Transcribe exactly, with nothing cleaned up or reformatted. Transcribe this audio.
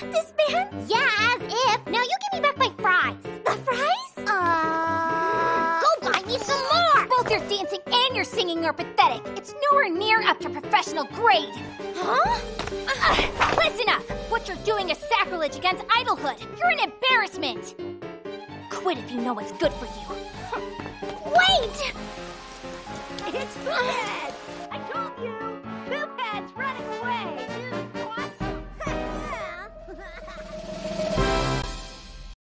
practice band? Yeah, as if. Now you give me back my fries. The fries? Uh... Go buy me some more! Both your dancing and your singing are pathetic. It's nowhere near up to professional grade. Huh? Uh, listen up! What you're doing is sacrilege against idolhood. You're an embarrassment. Quit if you know what's good for you. Wait! It's